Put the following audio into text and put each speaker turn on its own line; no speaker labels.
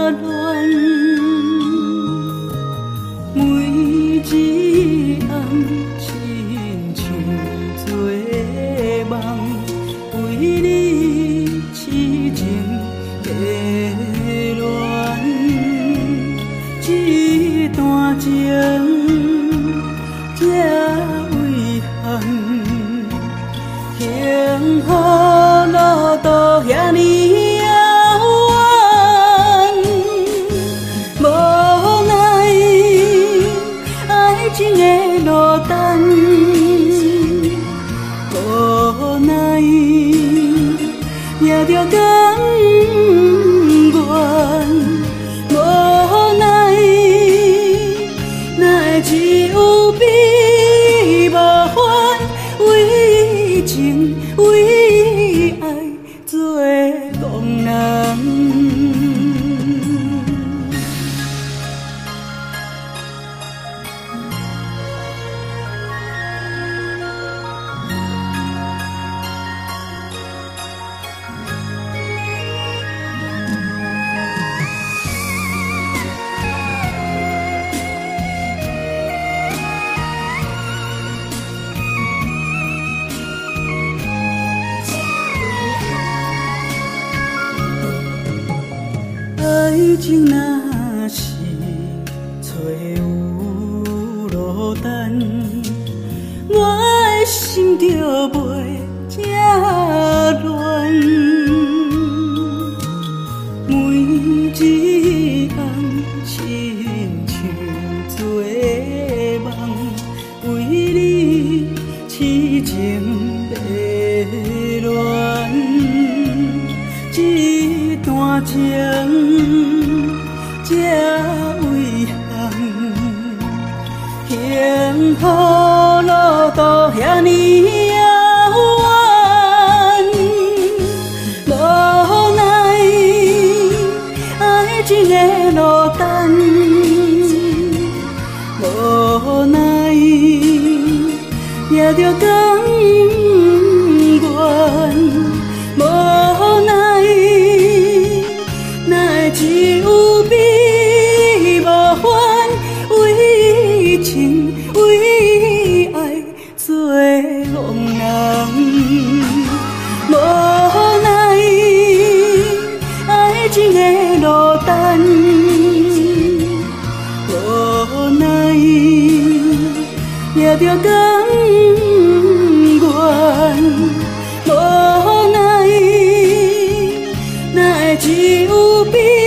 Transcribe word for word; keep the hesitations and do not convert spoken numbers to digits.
恋，每一暗亲像做梦，为你痴情迷恋，这段情这遗憾，幸福路途遐尼遥远，无奈爱情的落单，无奈也着甘愿，无奈哪会只有悲无欢，为情为爱做憨人。爱情若是找有落单，我的心就袂这乱。每一暗亲像做梦，为你痴情迷恋，这段情这遗憾，幸福路途遐尼遥远，无奈爱情的落单，无奈也着甘愿，无奈哪会只有悲无欢，为情为爱做憨人，无奈爱情的落单，无奈也着甘愿，无奈哪会只有悲。